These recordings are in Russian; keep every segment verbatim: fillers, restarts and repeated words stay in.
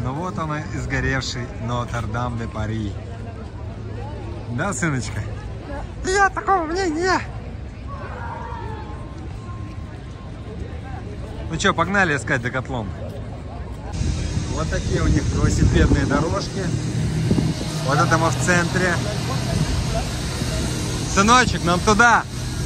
Ну вот он и сгоревший Нотр-Дам-де-Пари. Да, сыночка? Да. Я такого мнения. Ну что, погнали искать Декатлон. Вот такие у них велосипедные дорожки. Вот это мы в центре. Сыночек, нам туда.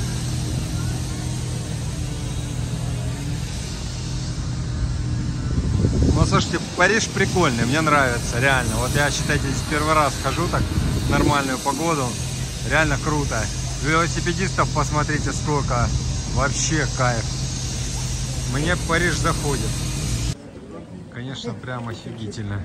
Ну, слушайте, Париж прикольный, мне нравится, реально. Вот я, считайте, здесь первый раз хожу так в нормальную погоду. Реально круто. Велосипедистов посмотрите сколько. Вообще кайф. Мне Париж заходит. Конечно, прям офигительно.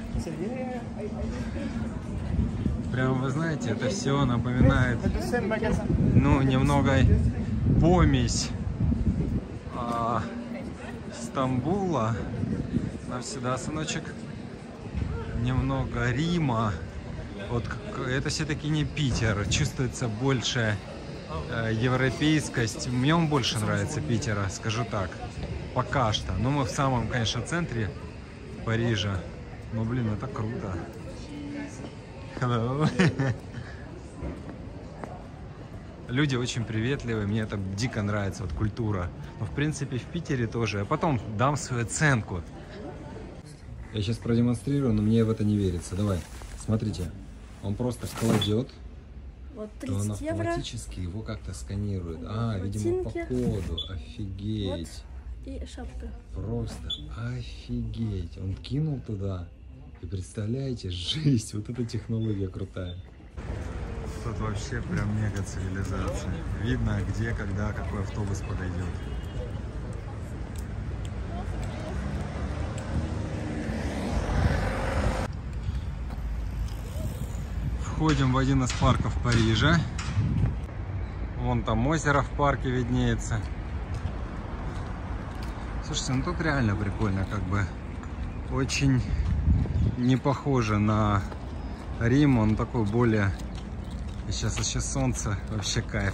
Прям, вы знаете, это все напоминает, ну, немного помесь а, Стамбула. Навсегда, сыночек. Немного Рима. Вот это все-таки не Питер. Чувствуется больше э, европейскость. Мне он больше нравится Питера, скажу так. Пока что. Но мы в самом, конечно, центре Парижа. Но, блин, это круто. Hello. Люди очень приветливые, мне это дико нравится, вот культура. Но, в принципе, в Питере тоже. А потом дам свою оценку. Я сейчас продемонстрирую, но мне в это не верится. Давай, смотрите. Он просто кладет, вот то он автоматически евро. Его как-то сканирует. А, ботинки. Видимо, по коду. Офигеть. Вот. И шапка. Просто офигеть. Он кинул туда. И представляете, жесть. Вот эта технология крутая. Тут вообще прям мега цивилизация. Видно, где, когда, какой автобус подойдет. Входим в один из парков Парижа. Вон там озеро в парке виднеется. Слушайте, ну тут реально прикольно, как бы очень не похоже на Рим. Он такой более... И сейчас еще солнце, вообще кайф.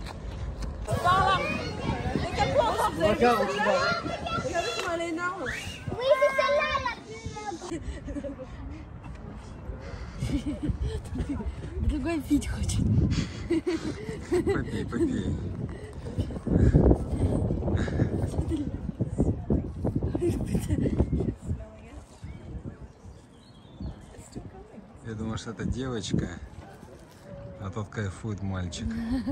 Другой пить хочет. Попей, попей. Я думаю, что это девочка, а тот кайфует мальчик.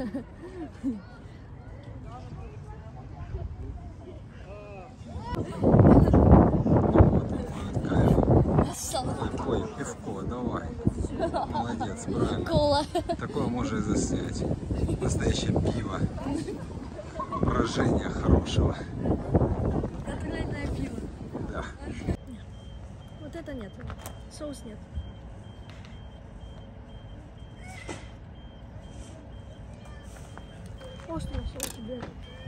Ой, пивко, давай. Молодец, правильно. Кола. Такое можно и заснять. Настоящее пиво. Брожение хорошего. Натуральное пиво. Да. Вот это нет. Соус нет. Острый соус тебе.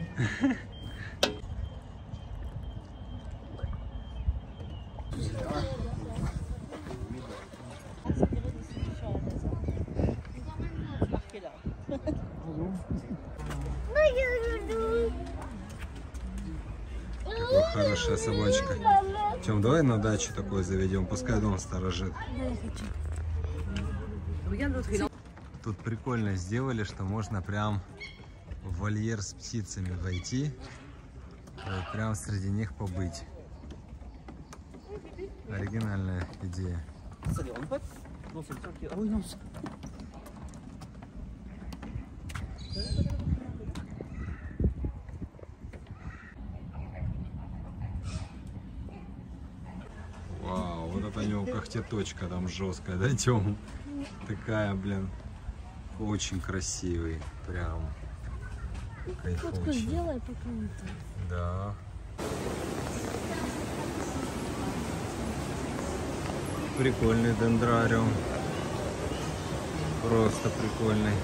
Какая хорошая собачка. Тем, давай на дачу такой заведем, пускай дом сторожит. Да, я хочу. Тут прикольно сделали, что можно прям в вольер с птицами войти, и прям среди них побыть. Оригинальная идея. Вау, вот это у него когтеточка там жесткая, да, Тём? Такая, блин, очень красивый, прям. Фотку сделай пока-то. Да. Прикольный дендрариум. Просто прикольный.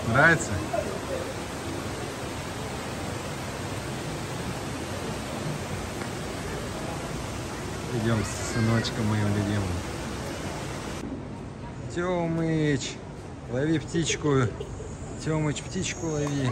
Нравится? Идем с сыночком моим любимым. Тёмыч, лови птичку. Тёмыч, птичку лови.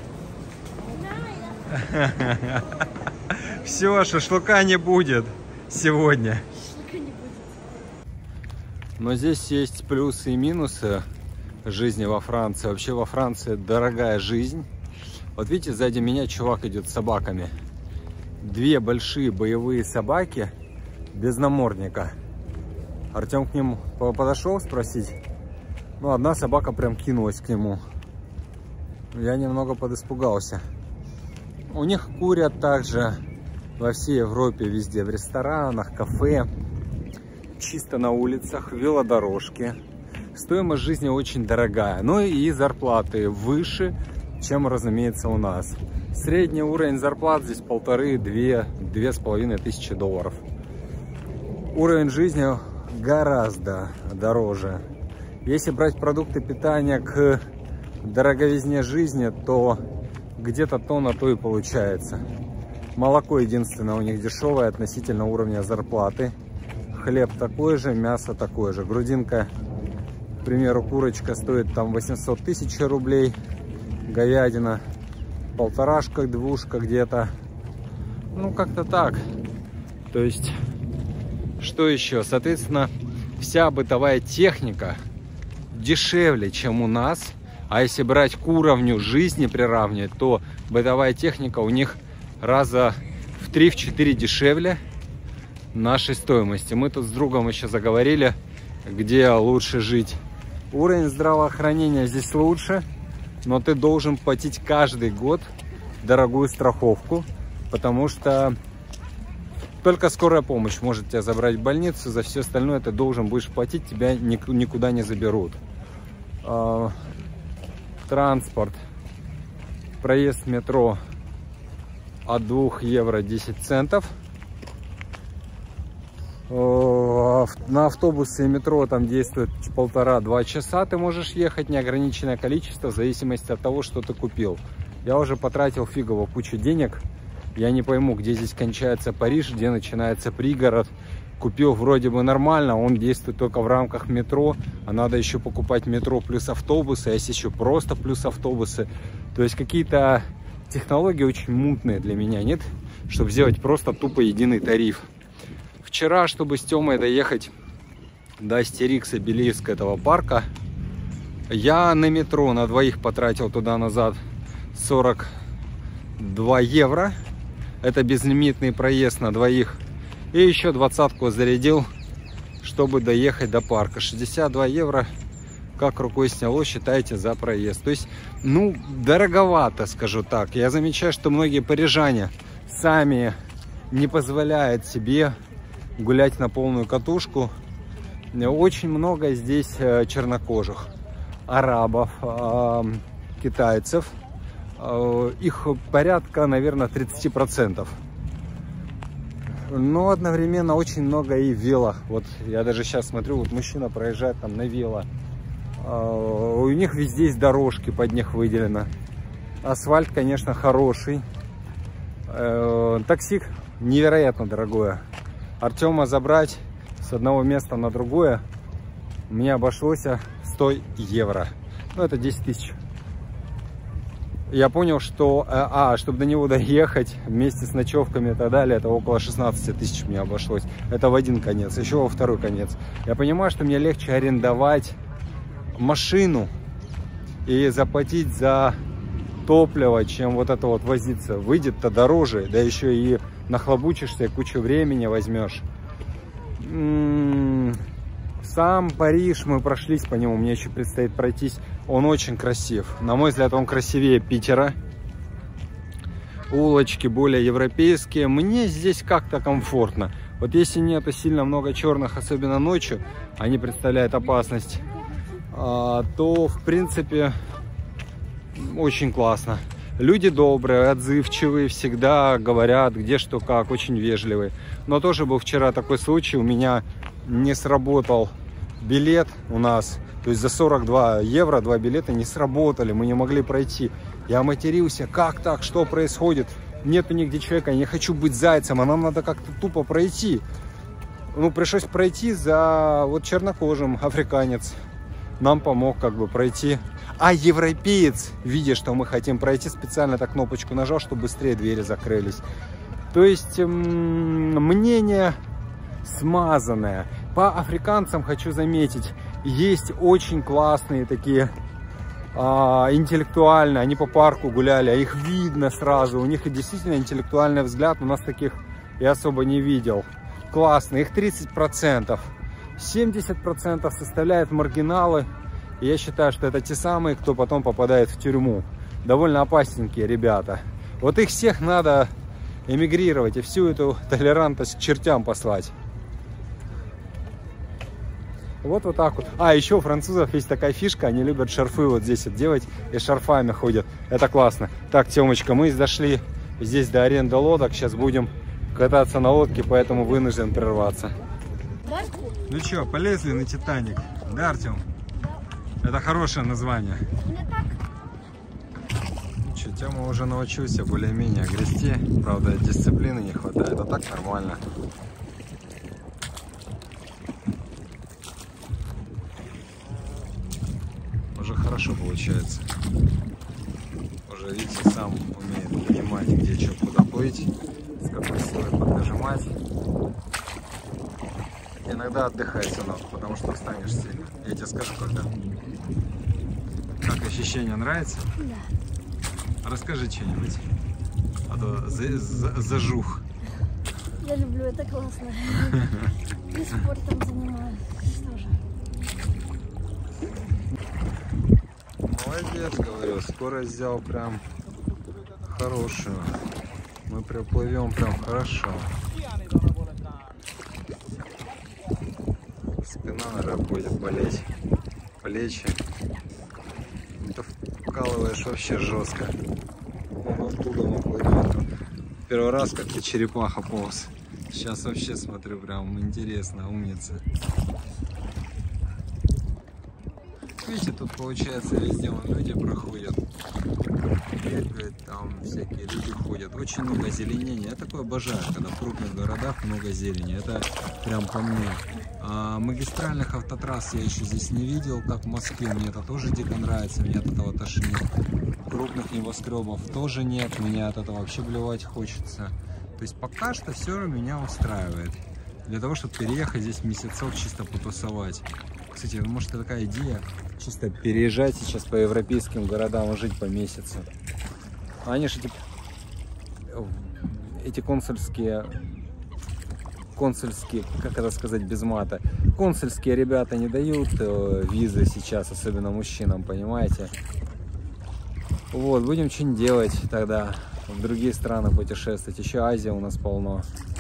Все, шашлыка не будет сегодня. Шашлыка не будет. Но здесь есть плюсы и минусы жизни во Франции. Вообще во Франции дорогая жизнь. Вот видите, сзади меня чувак идет с собаками. Две большие боевые собаки без намордника. Артем к ним подошел спросить. Ну, одна собака прям кинулась к нему. Я немного подиспугался. У них курят также во всей Европе, везде, в ресторанах, кафе, чисто на улицах, велодорожки. Стоимость жизни очень дорогая, но и зарплаты выше, чем, разумеется, у нас. Средний уровень зарплат здесь полторы-две, две с половиной тысячи долларов. Уровень жизни гораздо дороже. Если брать продукты питания к дороговизне жизни, то где-то то на то и получается. Молоко единственное у них дешевое относительно уровня зарплаты. Хлеб такой же, мясо такое же. Грудинка, к примеру, курочка стоит там восемьсот тысяч рублей. Говядина полторашка, двушка где-то. Ну, как-то так. То есть, что еще? Соответственно, вся бытовая техника дешевле, чем у нас. А если брать к уровню жизни приравнивать, то бытовая техника у них раза в три-четыре дешевле нашей стоимости. Мы тут с другом еще заговорили, где лучше жить. Уровень здравоохранения здесь лучше, но ты должен платить каждый год дорогую страховку, потому что только скорая помощь может тебя забрать в больницу, за все остальное ты должен будешь платить, тебя никуда не заберут. Транспорт, проезд в метро от двух евро десять центов. На автобусы и метро там действует полтора-два часа. Ты можешь ехать неограниченное количество в зависимости от того, что ты купил. Я уже потратил фигово кучу денег. Я не пойму, где здесь кончается Париж, где начинается пригород. Купил вроде бы нормально, он действует только в рамках метро, а надо еще покупать метро плюс автобусы, а если еще просто плюс автобусы. То есть какие-то технологии очень мутные для меня, нет? Чтобы сделать просто тупо единый тариф. Вчера, чтобы с Тёмой доехать до Астерикса, Белийска, этого парка, я на метро на двоих потратил туда-назад сорок два евро. Это безлимитный проезд на двоих. И еще двадцатку зарядил, чтобы доехать до парка. шестьдесят два евро, как рукой сняло, считайте, за проезд. То есть, ну, дороговато, скажу так. Я замечаю, что многие парижане сами не позволяют себе гулять на полную катушку. Очень много здесь чернокожих, арабов, китайцев. Их порядка, наверное, тридцать процентов. Но одновременно очень много и вело. Вот я даже сейчас смотрю, вот мужчина проезжает там на вело. У них везде есть дорожки, под них выделено. Асфальт, конечно, хороший. Такси невероятно дорогое. Артема забрать с одного места на другое мне обошлось сто евро. Ну, это десять тысяч. Я понял, что, а, чтобы до него доехать вместе с ночевками и так далее, это около шестнадцати тысяч мне обошлось. Это в один конец, еще во второй конец. Я понимаю, что мне легче арендовать машину и заплатить за топливо, чем вот это вот возиться. Выйдет-то дороже, да еще и нахлобучишься, кучу времени возьмешь. М-м-м. Сам Париж, мы прошлись по нему, мне еще предстоит пройтись. Он очень красив. На мой взгляд, он красивее Питера. Улочки более европейские. Мне здесь как-то комфортно. Вот если нету сильно много черных, особенно ночью, они представляют опасность, то, в принципе, очень классно. Люди добрые, отзывчивые, всегда говорят, где что как, очень вежливые. Но тоже был вчера такой случай, у меня не сработал билет у нас То есть за сорок два евро два билета не сработали, мы не могли пройти. Я матерился, как так, что происходит? Нету нигде человека, я не хочу быть зайцем, а нам надо как-то тупо пройти. Ну, пришлось пройти за вот чернокожим, африканец. Нам помог как бы пройти. А европеец, видя, что мы хотим пройти, специально так кнопочку нажал, чтобы быстрее двери закрылись. То есть мнение смазанное. По африканцам хочу заметить, есть очень классные такие а, интеллектуальные. Они по парку гуляли, а их видно сразу. У них действительно интеллектуальный взгляд. У нас таких я особо не видел. Классно. Их тридцать процентов. семьдесят процентов составляют маргиналы. И я считаю, что это те самые, кто потом попадает в тюрьму. Довольно опасненькие ребята. Вот их всех надо эмигрировать и всю эту толерантность к чертям послать. Вот вот так вот. А, еще у французов есть такая фишка. Они любят шарфы вот здесь вот делать. И шарфами ходят. Это классно. Так, Темочка, мы дошли здесь до аренды лодок. Сейчас будем кататься на лодке, поэтому вынужден прерваться. Ну что, полезли на Титаник? Да, Артем? Это хорошее название. Ну что, Тема уже научился более-менее грести. Правда, дисциплины не хватает. А так нормально. Уже хорошо получается. Уже, видите, сам умеет понимать, где что, куда плыть, с какой силой поднажимать. Иногда отдыхай, сынок, потому что устанешь сильно. Я тебе скажу, когда. Как ощущение, нравится? Да. Расскажи что-нибудь, а то за, за, зажух. Я люблю, это классно. И спортом занимаюсь тоже. Молодец, говорю, скорость взял прям хорошую. Мы приплывем прям хорошо. Спина, наверное, будет болеть. Плечи. Ты вкалываешь вообще жестко. Вон оттуда он плывет. Первый раз как-то черепаха полз. Сейчас вообще смотрю, прям интересно, умница. Видите, тут получается везде вон люди проходят. Бегают, там всякие люди ходят. Очень много зеленения. Я такое обожаю, когда в крупных городах много зелени. Это прям по мне. А магистральных автотрасс я еще здесь не видел, как в Москве. Мне это тоже дико нравится, меня от этого тошнит. Крупных небоскребов тоже нет, меня от этого вообще блевать хочется. То есть пока что все меня устраивает. Для того, чтобы переехать здесь месяцок, чисто потусовать. Кстати, может, это такая идея, чисто переезжать сейчас по европейским городам и жить по месяцу. Они же эти, эти консульские, консульские, как это сказать без мата, консульские ребята не дают э, визы сейчас, особенно мужчинам, понимаете? Вот, будем что-нибудь делать тогда, в другие страны путешествовать. Еще Азия у нас полно.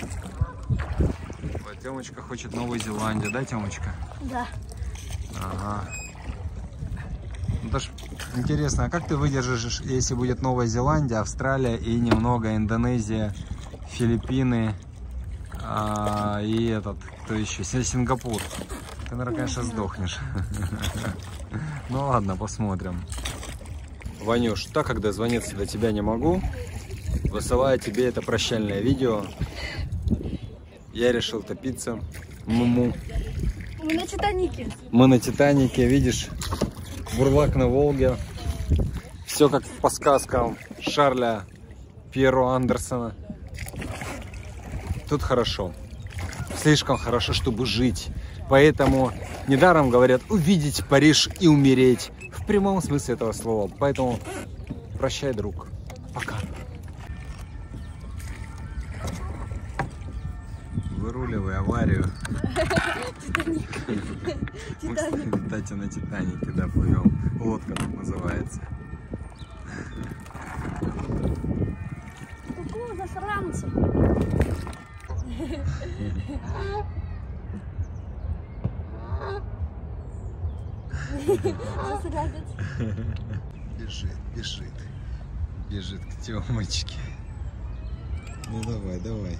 Вот, Темочка хочет Новую Зеландию, да, Темочка? Да. Ага. Ну, даже интересно, а как ты выдержишь, если будет Новая Зеландия, Австралия и немного Индонезия, Филиппины а, и этот, кто еще, Сингапур? Ты, наверное, конечно, сдохнешь. Ну ладно, посмотрим. Ванюш, так как дозвониться до тебя не могу, высылаю тебе это прощальное видео. Я решил топиться. Му-му. Мы на Титанике. Мы на Титанике, видишь, бурлак на Волге. Все как по сказкам Шарля Пьеро Андерсона. Тут хорошо. Слишком хорошо, чтобы жить. Поэтому недаром говорят увидеть Париж и умереть. В прямом смысле этого слова. Поэтому прощай, друг. Пока. Выруливай аварию. Мы, кстати, на Титанике, да, плывем. Лодка тут называется. Какого засранца? Бежит, бежит. Бежит к Тёмочке. Ну давай, давай.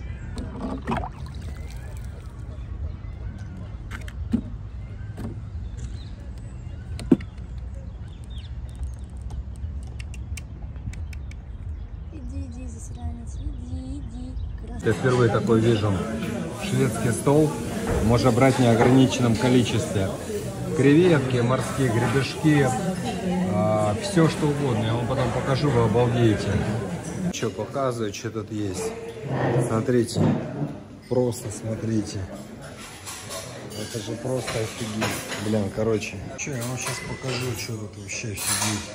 иди, засранец, иди, иди. Я впервые такой вижу. Шведский стол можно брать в неограниченном количестве. Креветки, морские гребешки, а, все что угодно. Я вам потом покажу, вы обалдеете. Что показываю, что тут есть. Смотрите, просто смотрите. Это же просто офигеть. Блин, короче. Что, я вам сейчас покажу, что тут вообще офигеть.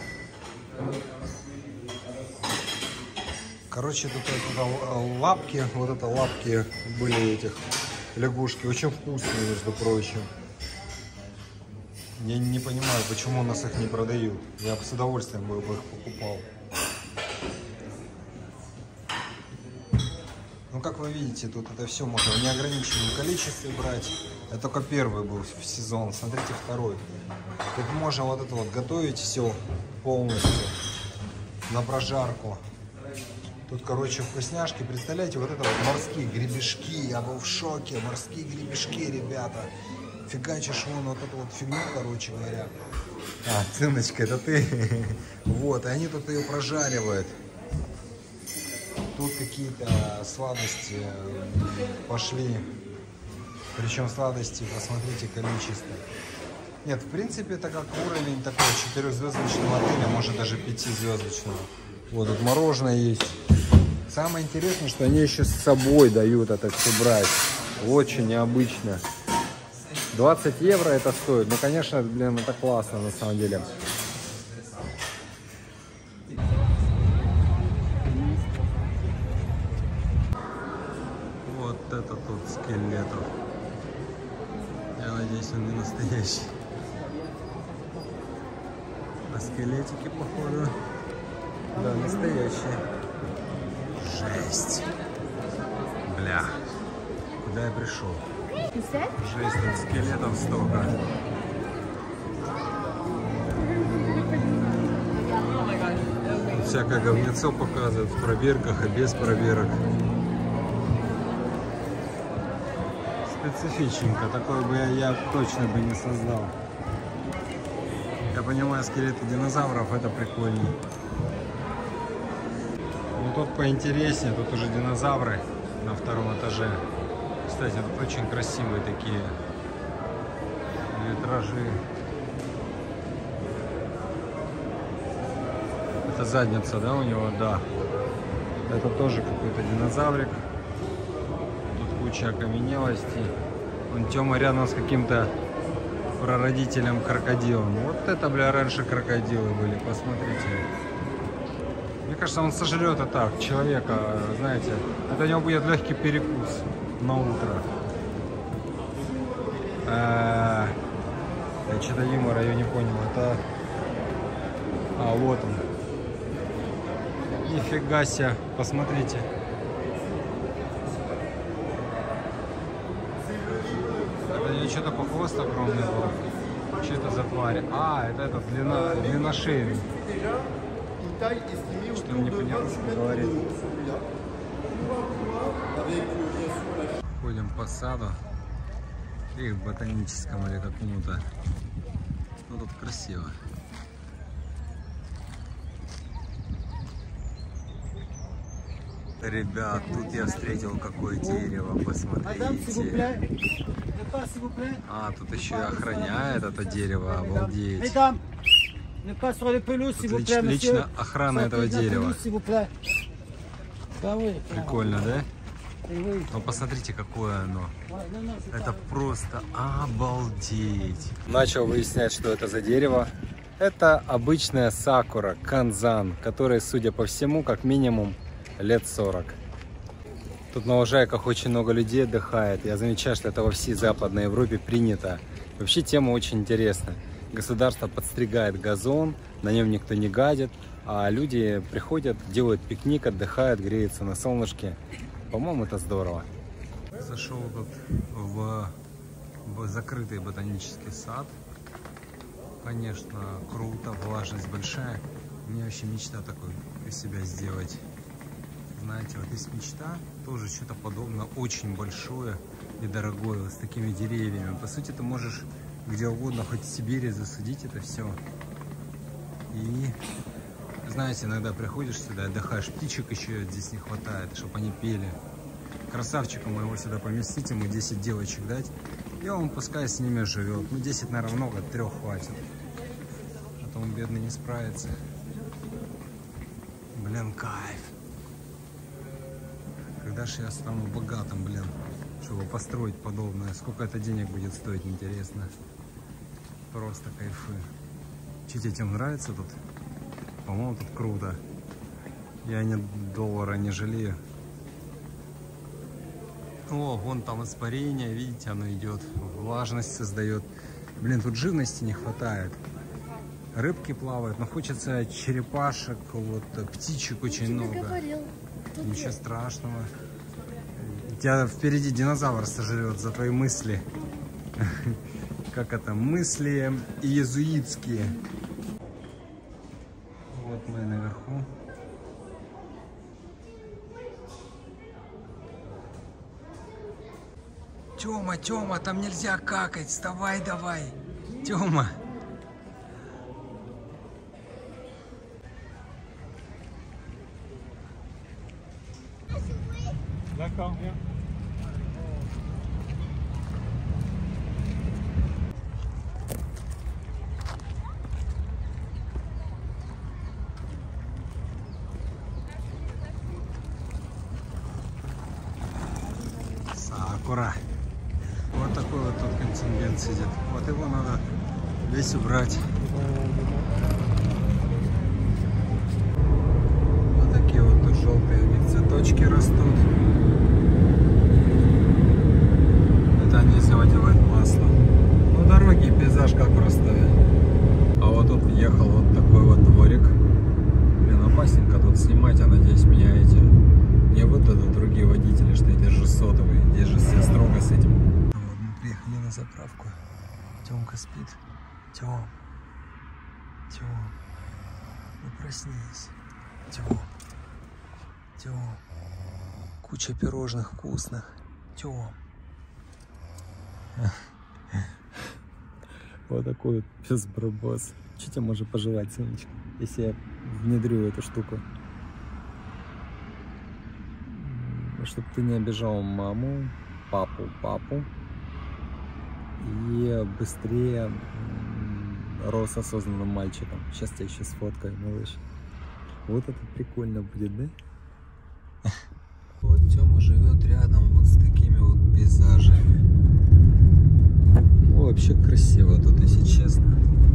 Короче, тут это лапки, вот это лапки были этих лягушки. Очень вкусные, между прочим. Я не понимаю, почему у нас их не продают. Я бы с удовольствием бы их покупал. Ну, как вы видите, тут это все можно в неограниченном количестве брать. Это только первый был в сезон. Смотрите, второй. Тут можно вот это вот готовить все полностью на прожарку. Тут, короче, вкусняшки. Представляете, вот это вот морские гребешки. Я был в шоке. Морские гребешки, ребята. Фигачишь вон вот эту вот фигню, короче говоря. А, циночка, это ты. Вот, и они тут ее прожаривают. Тут какие-то сладости пошли. Причем сладости, посмотрите, количество. Нет, в принципе, это как уровень такой четырехзвездочного отеля, может даже пятизвездочного. Вот тут мороженое есть. Самое интересное, что они еще с собой дают это все брать. Очень необычно. двадцать евро это стоит. Ну, конечно, блин, это классно на самом деле. Вот это тут скелетов. Я надеюсь, он не настоящий. А скелетики, походу, да, настоящие. Жесть. Бля. Куда я пришел? Жесть, тут скелетов столько. Тут всякое говнецо показывают в пробирках и без пробирок. Специфичненько, такое бы я, я точно бы не создал. Я понимаю, скелеты динозавров это прикольно. Но тут поинтереснее, тут уже динозавры на втором этаже. Кстати, тут очень красивые такие витражи. Это задница, да, у него? Да. Это тоже какой-то динозаврик. Тут куча окаменелостей. Вон Тёма рядом с каким-то прародителем крокодилом. Вот это, бля, раньше крокодилы были, посмотрите. Мне кажется, он сожрет это так, человека, знаете. Это у него будет легкий перекус на утро. А, я что-то юмора я не понял. Это... А, вот он. Нифига себе, посмотрите. Это не что-то по хвост огромный был. Что это за тварь? А, это этот длина, длинношейный. Что непонятно говорит. Ходим по саду. Или в ботаническом, или какому-то. Ну тут красиво. Ребят, тут я встретил какое дерево, посмотрите. А, тут еще и охраняет это дерево, обалдеть. Тут лич, лично охрана этого дерева. Прикольно, да? Но посмотрите, какое оно. Это просто обалдеть. Начал выяснять, что это за дерево. Это обычная сакура, канзан, которой, судя по всему, как минимум лет сорок. Тут на лужайках очень много людей отдыхает. Я замечаю, что это во всей Западной Европе принято. Вообще тема очень интересная. Государство подстригает газон, на нем никто не гадит, а люди приходят, делают пикник, отдыхают, греются на солнышке. По-моему, это здорово. Зашел тут в, в закрытый ботанический сад. Конечно, круто, влажность большая. У меня вообще мечта такой из себя сделать. Знаете, вот есть мечта, тоже что-то подобное, очень большое и дорогое, вот с такими деревьями. По сути, ты можешь где угодно, хоть в Сибири, засадить это все. И знаете, иногда приходишь сюда, отдыхаешь, птичек еще здесь не хватает, чтобы они пели. Красавчика моего сюда поместить, ему десять девочек дать, и он пускай с ними живет. Ну, десять, наверное, много, трех хватит. А то он, бедный, не справится. Блин, кайф. Когда же я стану богатым, блин, чтобы построить подобное? Сколько это денег будет стоить, интересно. Просто кайфы. Чуть этим нравится тут? По-моему, тут круто. Я ни доллара не жалею. О, вон там испарение, видите, оно идет. Влажность создает. Блин, тут живности не хватает. Рыбки плавают, но хочется черепашек, вот, птичек очень много. Говорил. Ничего страшного. Тебя впереди динозавр сожрет за твои мысли. Как это? Мысли иезуитские. Вот мы наверху. Тёма, Тёма, там нельзя какать. Вставай давай. Тёма. D'accord, viens. Сакура. Вот такой вот тут контингент сидит. Вот его надо весь убрать. Вот такие вот тут желтые у них цветочки растут. Это они заливают масло. Ну, дороги, пейзаж как в Ростове. А вот тут въехал вот такой вот дворик. Блин, опасненько тут снимать, я надеюсь, меня эти не выдадут другие водители, что я держу сотовый. Здесь же все строго с этим. Вот мы приехали на заправку. Тёмка спит. Тём. Тём. Ну проснись. Тём. Тём. Куча пирожных вкусных. Тём. Вот такой вот безбробос. Что тебе можно пожелать, сыночка, если я внедрю эту штуку? Чтобы ты не обижал маму, папу, папу. И быстрее рос осознанным мальчиком. Сейчас тебя еще сфоткаю, малыш. Вот это прикольно будет, да? Вот Тёма живет рядом вот с такими вот пейзажами. Ну, вообще красиво тут, если честно.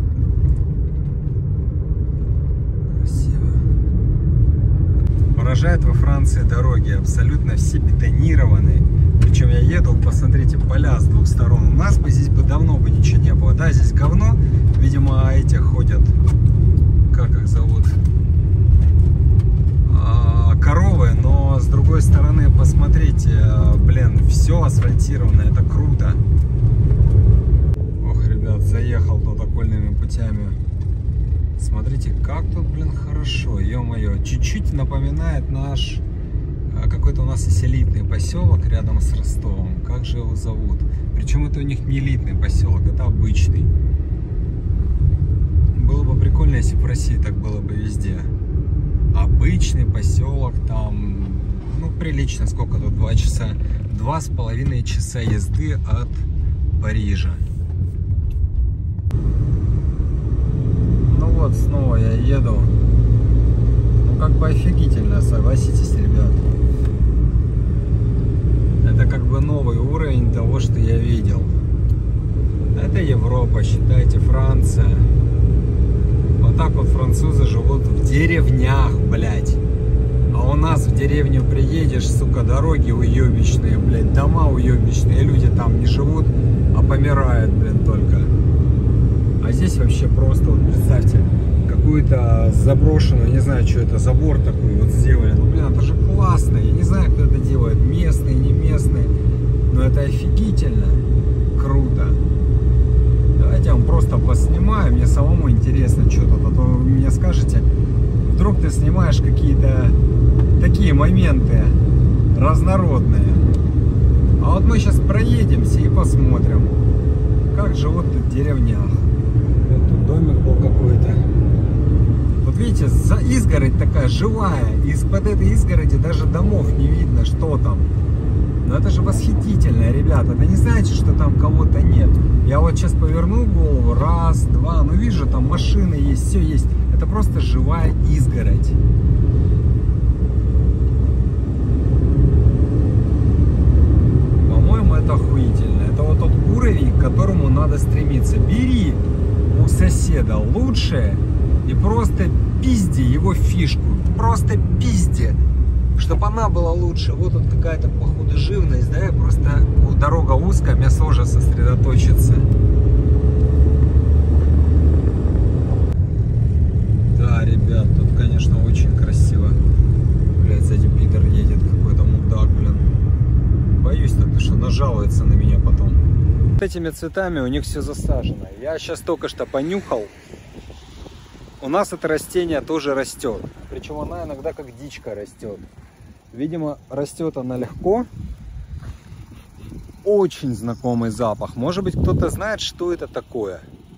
Красиво. Поражает во Франции дороги. Абсолютно все бетонированные. Причем я еду, посмотрите, поля с двух сторон. У нас бы здесь бы давно бы ничего не было. Да, здесь говно. Видимо, эти ходят. Как их зовут? А, коровы. Но с другой стороны, посмотрите, блин, все асфальтировано. Это круто. Ох, ребят, заехал тут окольными путями. Смотрите, как тут, блин, хорошо. Ё-моё, чуть-чуть напоминает наш какой-то у нас есть элитный поселок рядом с Ростовом. Как же его зовут? Причем это у них не элитный поселок, это обычный. Было бы прикольно, если бы в России так было бы везде. Обычный поселок, там, ну, прилично, сколько тут, два часа, два с половиной часа езды от Парижа. Ну вот, снова я еду. Ну, как бы офигительно, согласитесь, ребят. Это как бы новый уровень того, что я видел. Это Европа, считайте, Франция. Вот так вот французы живут в деревнях, блядь. А у нас в деревню приедешь, сука, дороги уебищные, блядь, дома уебищные, люди там не живут, а помирают, блин, только. А здесь вообще просто, вот представьте, какую-то заброшенную, не знаю, что это, забор такой вот сделали. Ну, блин, это же классно. Я не знаю, кто это делает, местные, не местные, но это офигительно круто. Давайте я вам просто поснимаю, мне самому интересно, что тут, а то вы мне скажете, вдруг ты снимаешь какие-то такие моменты разнородные. А вот мы сейчас проедемся и посмотрим, как живут тут в деревнях. Вот тут домик был какой-то. Вот видите, Видите, за изгородь такая живая. Из-под этой изгороди даже домов не видно, что там. Но это же восхитительно, ребята. Это не значит, что там кого-то нет. Я вот сейчас повернул голову. Раз, два. Ну вижу, там машины есть, все есть. Это просто живая изгородь. По-моему, это охуительно. Это вот тот уровень, к которому надо стремиться. Бери у соседа лучшее и просто пизди его фишку. Просто пизди, чтобы она была лучше. Вот тут какая-то, походу, живность, да? Просто дорога узкая, мне сложно сосредоточиться. Да, ребят, тут, конечно, очень красиво. Блядь, сзади Питер едет, какой-то мудак, блин. Боюсь, так, что нажалуется на меня потом. Этими цветами у них все засажено. Я сейчас только что понюхал. У нас это растение тоже растет. Причем она иногда как дичка растет. Видимо, растет она легко. Очень знакомый запах. Может быть, кто-то знает, что это такое.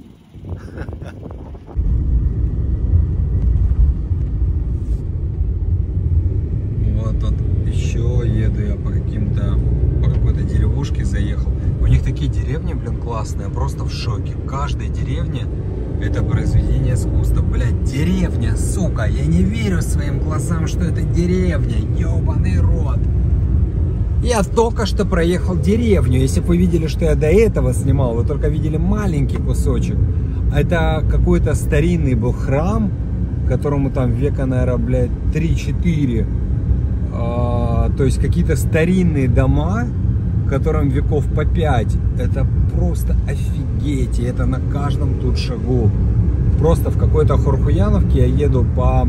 Вот тут еще еду я по каким-то, по какой-то деревушке заехал. У них такие деревни, блин, классные. Просто в шоке. Каждая деревня — это произведение искусства. Блядь, деревня, сука. Я не верю своим глазам, что это деревня. Ёбаный рот. Я только что проехал деревню. Если бы вы видели, что я до этого снимал, вы только видели маленький кусочек. Это какой-то старинный был храм, которому там века, наверное, блядь, три-четыре. А, то есть какие-то старинные дома, которым веков по пять. Это просто офигеть. И это на каждом тут шагу. Просто в какой-то Хорхуяновке я еду по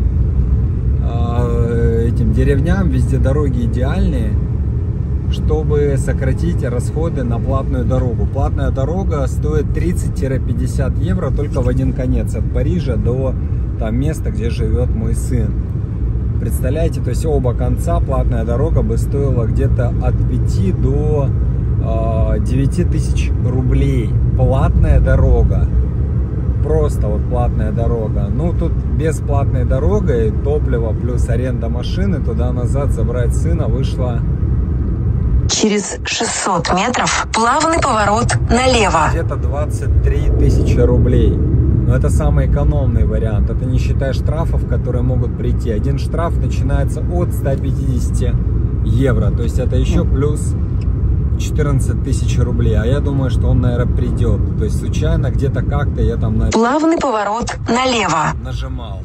э, этим деревням. Везде дороги идеальные, чтобы сократить расходы на платную дорогу. Платная дорога стоит тридцать-пятьдесят евро только в один конец. От Парижа до там места, где живет мой сын. Представляете, то есть оба конца платная дорога бы стоила где-то от пяти до девяти тысяч рублей. Платная дорога. Просто вот платная дорога. Ну тут без платной дороги, топливо плюс аренда машины, туда-назад забрать сына вышло... Через шестьсот метров плавный поворот налево. Где-то двадцать три тысячи рублей. Но это самый экономный вариант. Это не считая штрафов, которые могут прийти. Один штраф начинается от ста пятидесяти евро. То есть это еще плюс четырнадцать тысяч рублей. А я думаю, что он, наверное, придет. То есть случайно где-то как-то я там... На... Плавный поворот налево. Нажимал.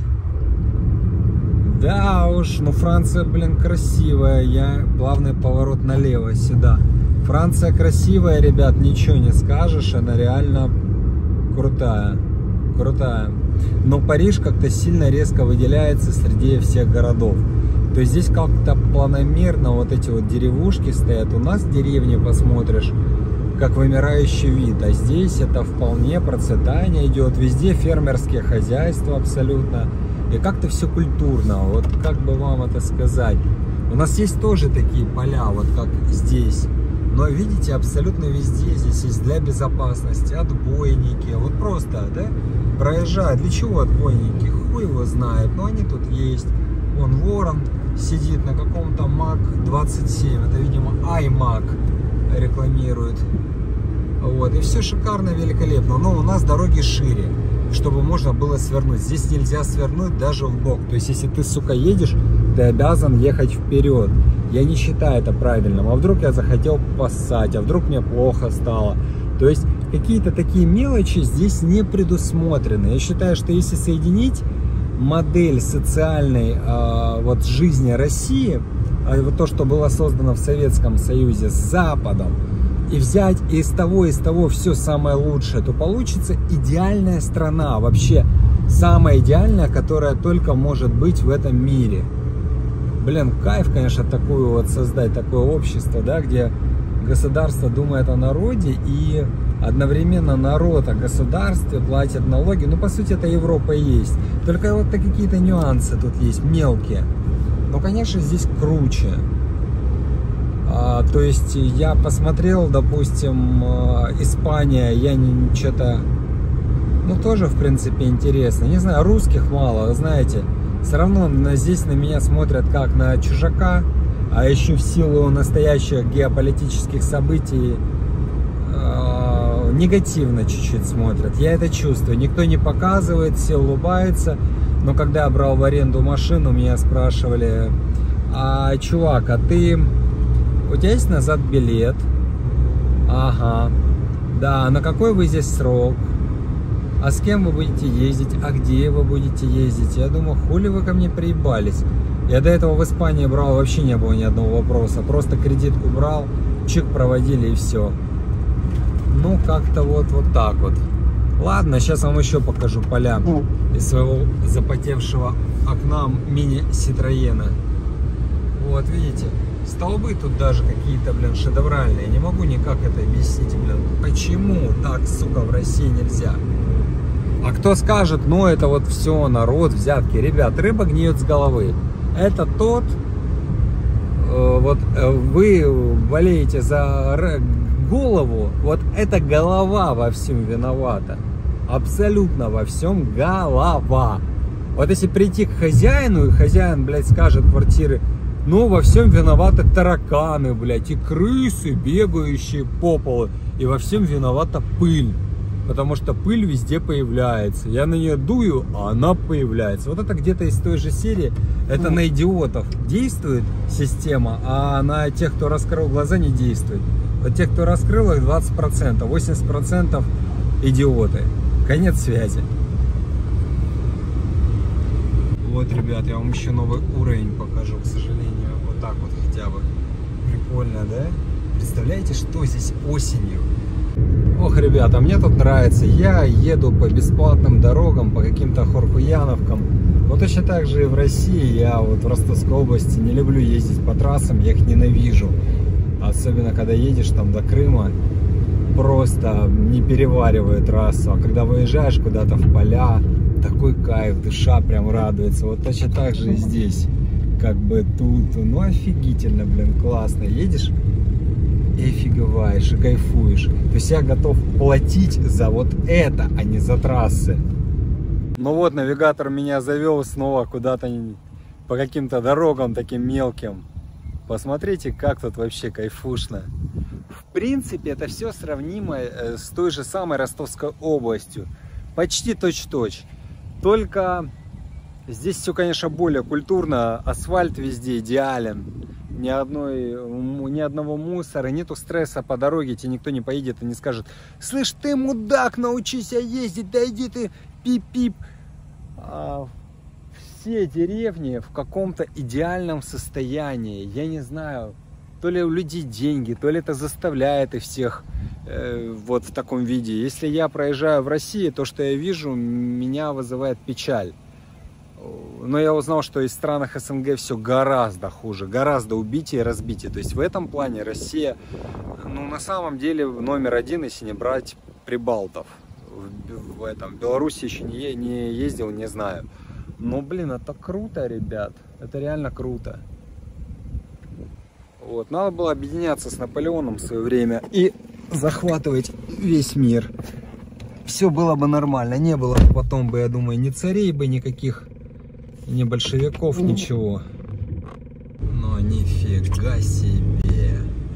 Да уж, ну Франция, блин, красивая. Я плавный поворот налево сюда. Франция красивая, ребят, ничего не скажешь. Она реально крутая. Крутая. Но Париж как-то сильно резко выделяется среди всех городов. То есть здесь как-то планомерно вот эти вот деревушки стоят. У нас в деревне посмотришь, как вымирающий вид. А здесь это вполне процветание идет. Везде фермерские хозяйства абсолютно. И как-то все культурно. Вот как бы вам это сказать. У нас есть тоже такие поля, вот как здесь. Но видите, абсолютно везде здесь есть для безопасности отбойники. Вот просто, да, проезжают. Для чего отбойники? Хуй его знает. Но они тут есть. Вон ворон сидит на каком-то мак двадцать семь. Это, видимо, iMac рекламирует. Вот. И все шикарно, великолепно. Но у нас дороги шире, чтобы можно было свернуть. Здесь нельзя свернуть даже в бок. То есть, если ты, сука, едешь, ты обязан ехать вперед. Я не считаю это правильным. А вдруг я захотел поссать, а вдруг мне плохо стало. То есть, какие-то такие мелочи здесь не предусмотрены. Я считаю, что если соединить модель социальной э, вот, жизни России, э, вот то, что было создано в Советском Союзе, с Западом, и взять из того, из того все самое лучшее, то получится идеальная страна. Вообще, самая идеальная, которая только может быть в этом мире. Блин, кайф, конечно, такую вот создать, такое общество, да, где государство думает о народе и одновременно народ о государстве платит налоги. Ну, по сути, это Европа и есть. Только вот какие-то нюансы тут есть, мелкие. Но, конечно, здесь круче. А, то есть я посмотрел, допустим, Испания, я не что-то... Ну, тоже, в принципе, интересно. Не знаю, русских мало, вы знаете. Все равно на, здесь на меня смотрят как на чужака. А еще в силу настоящих геополитических событий э, негативно чуть-чуть смотрят. Я это чувствую. Никто не показывает, все улыбаются. Но когда я брал в аренду машину, меня спрашивали: а, чувак, а ты... У тебя есть назад билет? Ага. Да, на какой вы здесь срок? А с кем вы будете ездить? А где вы будете ездить? Я думаю, хули вы ко мне приебались? Я до этого в Испании брал, вообще не было ни одного вопроса. Просто кредитку брал, чик проводили и все. Ну, как-то вот, вот так вот. Ладно, сейчас вам еще покажу поля из своего запотевшего окна мини-ситроена. Вот, видите? Столбы тут даже какие-то, блин, шедевральные. Не могу никак это объяснить, блин. Почему так, сука, в России нельзя? А кто скажет, ну это вот все, народ, взятки. Ребят, рыба гниет с головы. Это тот, э, вот э, вы болеете за голову, вот эта голова во всем виновата. Абсолютно во всем голова. Вот если прийти к хозяину, и хозяин, блядь, скажет квартиры: ну, во всем виноваты тараканы, блядь, и крысы, бегающие по полу. И во всем виновата пыль. Потому что пыль везде появляется. Я на нее дую, а она появляется. Вот это где-то из той же серии. Это на идиотов действует система, а на тех, кто раскрыл глаза, не действует. Вот тех, кто раскрыл их, двадцать процентов. восемьдесят процентов идиоты. Конец связи. Вот, ребят, я вам еще новый уровень покажу, к сожалению. Вот так вот хотя бы. Прикольно, да? Представляете, что здесь осенью? Ох, ребята, мне тут нравится. Я еду по бесплатным дорогам, по каким-то хорхуяновкам. Вот точно так же и в России. Я вот в Ростовской области не люблю ездить по трассам, я их ненавижу. Особенно, когда едешь там до Крыма, просто не переваривая трассу. А когда выезжаешь куда-то в поля, такой кайф, душа прям радуется. Вот точно так же и здесь. Как бы тут, ну офигительно, блин, классно. Едешь и офигеваешь, и кайфуешь. То есть я готов платить за вот это, а не за трассы. Ну вот, навигатор меня завел снова куда-то по каким-то дорогам таким мелким. Посмотрите, как тут вообще кайфушно. В принципе, это все сравнимо с той же самой Ростовской областью. Почти точь-в-точь. Только здесь все, конечно, более культурно. Асфальт везде идеален. Ни, одной, ни одного мусора, нету стресса по дороге, тебе никто не поедет и не скажет: слышь, ты мудак, научись ездить, да иди ты, пип-пип. А все деревни в каком-то идеальном состоянии. Я не знаю, то ли у людей деньги, то ли это заставляет их всех э, вот в таком виде. Если я проезжаю в России, то, что я вижу, меня вызывает печаль. Но я узнал, что и в странах СНГ все гораздо хуже, гораздо убитие и разбитие. То есть в этом плане Россия, ну, на самом деле, номер один, если не брать прибалтов. В, в этом в Беларуси еще не, не ездил, не знаю. Но, блин, это круто, ребят. Это реально круто. Вот, надо было объединяться с Наполеоном в свое время и захватывать весь мир. Все было бы нормально. Не было бы потом бы, я думаю, ни царей бы никаких, ни большевиков, ничего. Но нифига себе.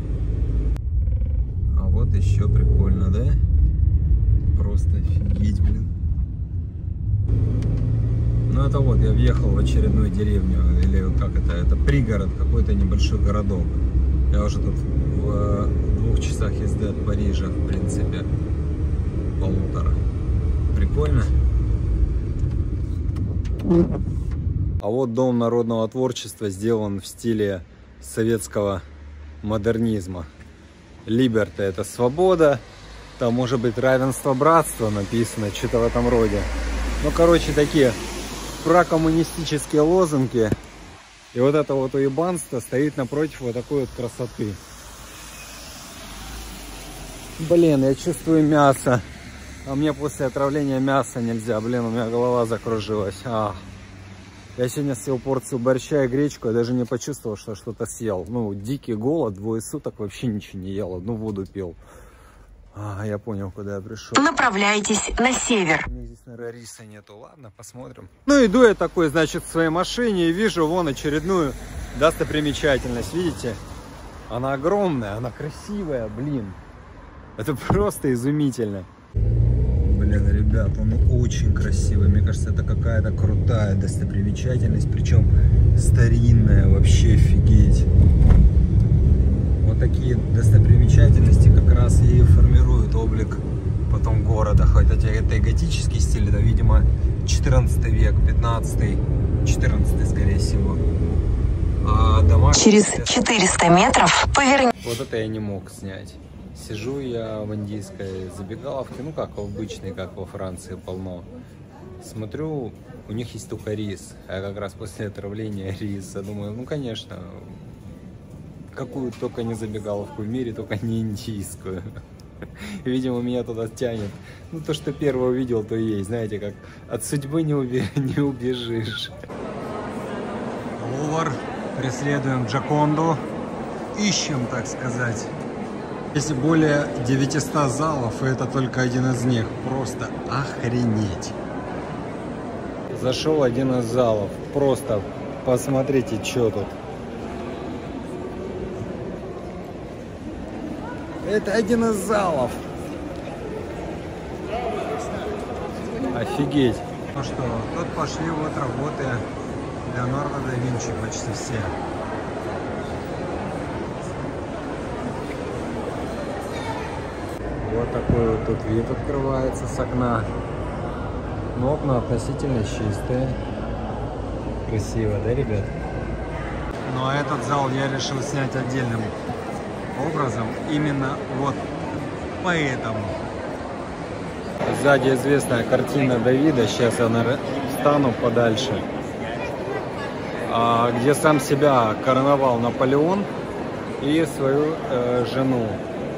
А вот еще прикольно, да? Просто офигеть, блин. Ну это вот, я въехал в очередную деревню. Или как это? Это пригород, какой-то небольшой городок. Я уже тут в двух часах езды от Парижа, в принципе. Полутора. Прикольно. А вот Дом народного творчества сделан в стиле советского модернизма. Либерта — это свобода. Там может быть равенство, братство написано, что-то в этом роде. Ну, короче, такие прокоммунистические лозунги. И вот это вот уебанство стоит напротив вот такой вот красоты. Блин, я чувствую мясо. А мне после отравления мяса нельзя. Блин, у меня голова закружилась. А. Я сегодня съел порцию борща и гречку. Я даже не почувствовал, что что-то съел. Ну, дикий голод, двое суток вообще ничего не ел. Одну воду пил. А, я понял, куда я пришел. Направляйтесь на север. У меня здесь, наверное, риса нету. Ладно, посмотрим. Ну, иду я такой, значит, в своей машине и вижу вон очередную достопримечательность. Видите? Она огромная, она красивая, блин. Это просто изумительно. Блин, ребят, он очень красивый. Мне кажется, это какая-то крутая достопримечательность. Причем старинная, вообще офигеть. Вот такие достопримечательности как раз и формируют облик потом города. Хотя это и готический стиль, это, видимо, четырнадцатый век, пятнадцатый, четырнадцатый, скорее всего. А дома... Через четыреста метров поверни. Вот это я не мог снять. Сижу я в индийской забегаловке, ну как обычной, как во Франции полно. Смотрю, у них есть только рис. А как раз после отравления риса думаю, ну конечно, какую только не забегаловку в мире, только не индийскую. Видимо, меня туда тянет. Ну то, что первое увидел, то и есть. Знаете, как от судьбы не, уби... не убежишь. Лувр. Преследуем Джоконду. Ищем, так сказать. Если более девятисот залов, и это только один из них. Просто охренеть. Зашел один из залов. Просто посмотрите, что тут. Это один из залов. Офигеть. Ну что, тут пошли вот работы Леонардо да Винчи почти все. Вот такой вот тут вид открывается с окна. Но окна относительно чистые. Красиво, да, ребят? Ну а этот зал я решил снять отдельным образом. Именно вот поэтому. Сзади известная картина Давида. Сейчас я, наверное, встану подальше. А, где сам себя короновал Наполеон и свою э, жену.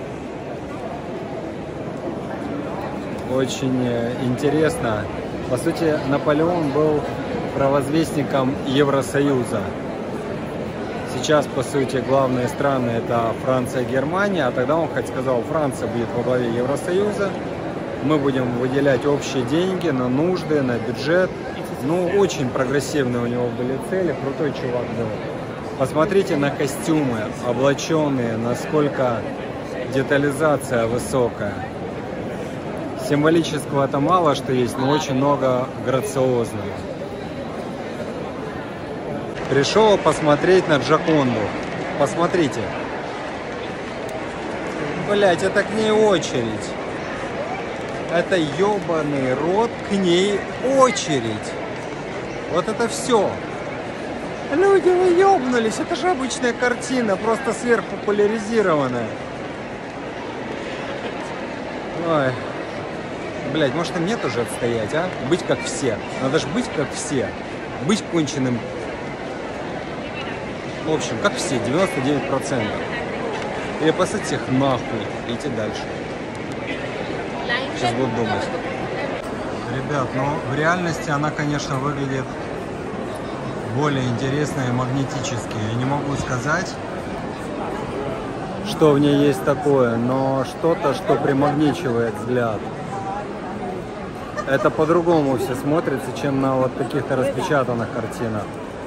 Очень интересно. По сути, Наполеон был провозвестником Евросоюза. Сейчас, по сути, главные страны это Франция и Германия, а тогда он хоть сказал, Франция будет во главе Евросоюза, мы будем выделять общие деньги на нужды, на бюджет. Ну, очень прогрессивные у него были цели, крутой чувак был. Посмотрите на костюмы, облаченные, насколько детализация высокая. Символического-то мало что есть, но очень много грациозного. Пришел посмотреть на Джоконду. Посмотрите. Блять, это к ней очередь. Это ебаный рот, к ней очередь. Вот это все. Люди, вы ебнулись. Это же обычная картина, просто сверхпопуляризированная. Ой. Блять, может и мне тоже отстоять, а? Быть как все. Надо же быть как все. Быть конченым. В общем, как все, девяносто девять процентов. Или послать их нахуй и идти дальше. Сейчас буду думать. Ребят, ну в реальности она, конечно, выглядит более интересно и магнетически. Я не могу сказать, что в ней есть такое, но что-то, что примагничивает взгляд. Это по-другому все смотрится, чем на вот каких-то распечатанных картинах.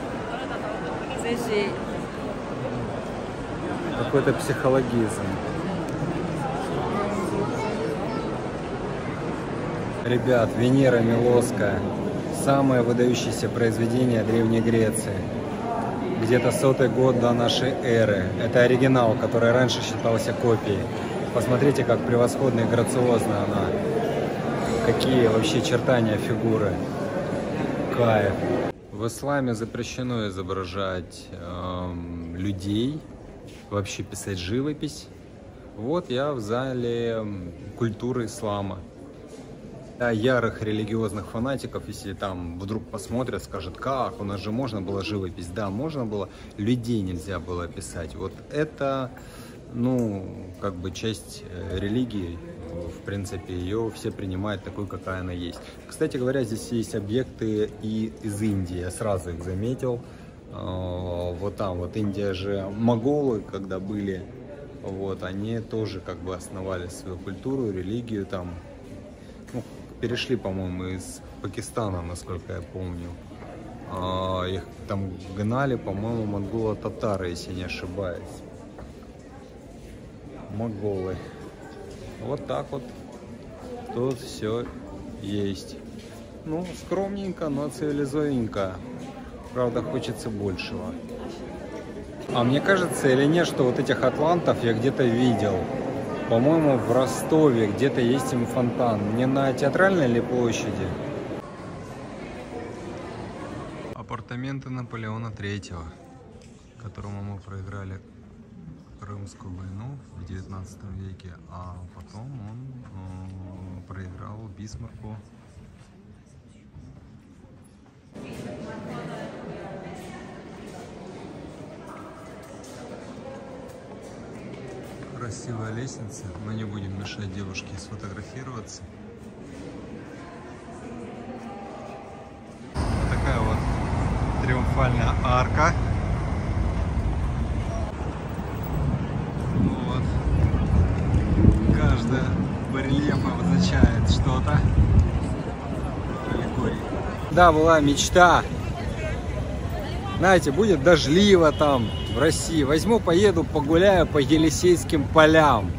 Какой-то психологизм. Ребят, Венера Милосская. Самое выдающееся произведение Древней Греции. Где-то сотый год до нашей эры. Это оригинал, который раньше считался копией. Посмотрите, как превосходно и грациозно она. Какие вообще очертания фигуры. Кайф. В исламе запрещено изображать эм, людей, вообще писать живопись. Вот я в зале культуры ислама. Для ярых религиозных фанатиков, если там вдруг посмотрят, скажут, как, у нас же можно было живопись. Да, можно было, людей нельзя было писать. Вот это, ну, как бы часть религии. В принципе, ее все принимают такой, какая она есть. Кстати говоря, здесь есть объекты и из Индии. Я сразу их заметил. Вот там, вот Индия же, моголы, когда были, Вот, они тоже как бы основали свою культуру, религию там. Ну, перешли, по-моему, из Пакистана, насколько я помню. А, их там гнали, по-моему, монголо-татары, если не ошибаюсь. Монголы. Вот так вот. Тут все есть. Ну, скромненько, но цивилизованненько. Правда, хочется большего. А мне кажется или нет, что вот этих атлантов я где-то видел. По-моему, в Ростове где-то есть им фонтан. Не на Театральной ли площади? Апартаменты Наполеона третьего, которому мы проиграли Крымскую войну в девятнадцатом веке, а потом он э, проиграл Бисмарку. Красивая лестница, мы не будем мешать девушке сфотографироваться. Вот такая вот триумфальная арка. Вот. Каждая барельефа обозначает что-то. Да, была мечта. Знаете, будет дождливо там в России. Возьму, поеду, погуляю по Елисейским полям.